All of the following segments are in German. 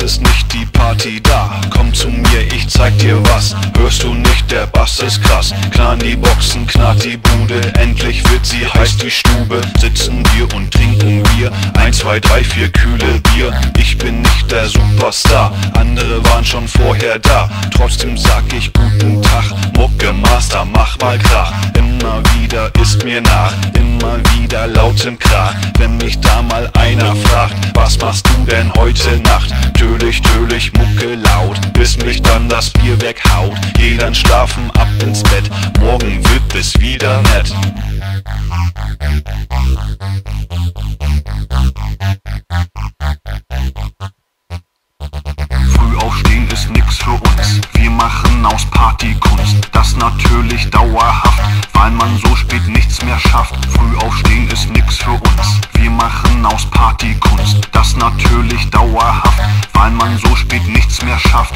ist nicht die Party da. Komm zu mir, ich zeig dir was. Hörst du nicht, der Bass ist krass. Knarren die Boxen, knarrt die Bude. Endlich wird sie heiß, die Stube. Sitzen wir und trinken Bier. 1, 2, 3, 4 kühle Bier. Ich bin nicht der Superstar, andere waren schon vorher da. Trotzdem sag ich guten Tag. Mucke Master, mach mal Krach. Immer wieder ist mir nach, immer wieder lauten Krach. Wenn mich da mal einer fragt, was machst du denn heute Nacht? Tödlich, Mucke laut, bis mich dann das Bier weghaut. Geh dann schlafen, ab ins Bett, morgen wird es wieder nett. Früh aufstehen ist nix für uns, wir machen aus Party Kunst. Das natürlich dauerhaft, weil man so spät nichts mehr schafft. Früh aufstehen ist nix für uns, wir machen aus Party Kunst. Das natürlich dauerhaft, weil man so spät nichts mehr schafft.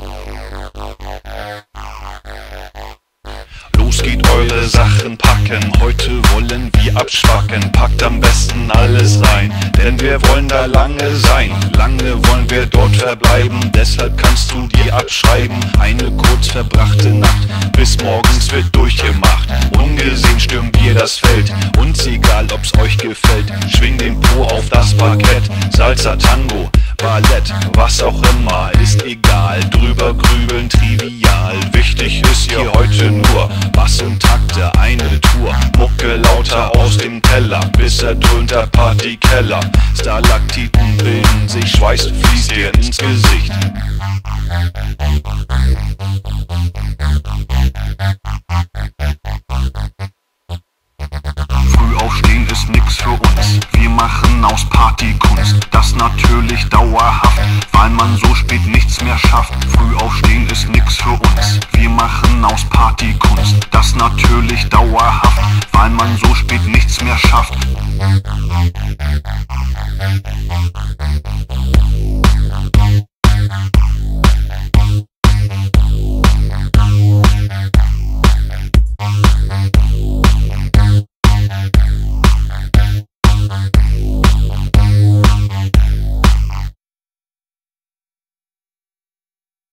Los geht eure Sachen packen, heute wollen wir abschwacken. Packt am besten alles rein, denn wir wollen da lange sein. Lange wollen wir dort verbleiben, deshalb kannst du dir abschreiben. Eine kurz verbrachte Nacht, bis morgens wird durchgemacht. Ungesehen stürmen wir das Feld, uns egal ob's euch gefällt. Schwing den Po auf das Parkett, Salsa, Tango, Ballett, was auch immer, ist egal. Drüber grübeln trivial, wichtig ist hier heute nur Bass und Takte, eine Tour. Mucke lauter aus dem Keller, bis er drunter Partykeller. Stalaktiten bilden sich, Schweiß fließt dir ins Gesicht.